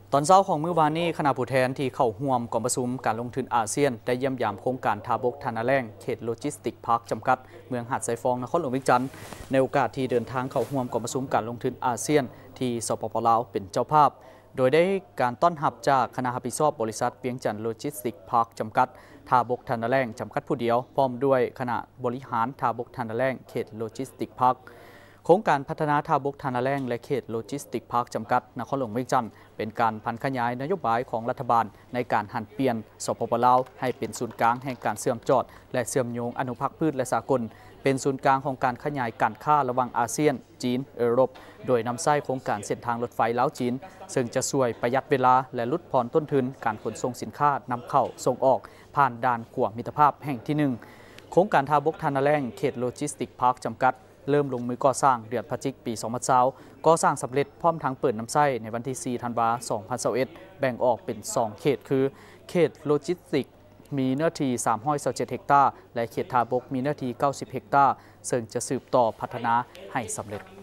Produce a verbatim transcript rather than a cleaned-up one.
ตอนเช้าของมื้อวานนี้คณะผู้แทนที่เข้าร่วมกองประชุมการลงทุนอาเซียนได้เยี่ยมยามโครงการทาบกทานาแรงเขตโลจิสติกพาร์คจำกัดเมืองหาดไซฟองนครหลวงวิจันทร์ในโอกาสที่เดินทางเข้าร่วมกองประชุมการลงทุนอาเซียนที่สปปลาวเป็นเจ้าภาพโดยได้การต้อนรับจากคณะรับผิดชอบบริษัทเวียงจันทร์โลจิสติกพาร์คจำกัดทาบกทานาแรงจำกัดผู้เดียวพร้อมด้วยคณะบริหารทาบกทานาแรงเขตโลจิสติกพาร์คโครงการพัฒนาท่าบกทานาแรงและเขตโลจิสติกพาร์คจำกัดนครหลวงเวียงจันทร์เป็นการพันขยายนโยบายของรัฐบาลในการหันเปลี่ยนสปปลาวให้เป็นศูนย์กลางแห่งการเชื่อมจอดและเชื่อมโยงอนุภาคพืชและสากลเป็นศูนย์กลางของการขยายการค้าระหว่างอาเซียนจีนยุโรปโดยนำไส้โครงการเส้นทางรถไฟลาวจีนซึ่งจะช่วยประหยัดเวลาและลดผ่อนต้นทุนการขนส่งสินค้านำเข้าส่งออกผ่านด่านขวมิตรภาพแห่งที่หนึ่งโครงการท่าบกทานาแรงเขตโลจิสติกพาร์คจำกัดเริ่มลงมือก่อสร้างเดือนพฤศจิกายนปีสองพันยี่สิบก่อสร้างสำเร็จพร้อมทั้งเปิดน้ำไส้ในวันที่สี่ธันวาคมสองพันยี่สิบเอ็ดแบ่งออกเป็นสองเขตคือเขตโลจิสติกมีเนื้อที่สามร้อยยี่สิบเจ็ดเฮกตาร์และเขตทาบกมีเนื้อที่เก้าสิบเฮกตาร์ซึ่งจะสืบต่อพัฒนาให้สำเร็จ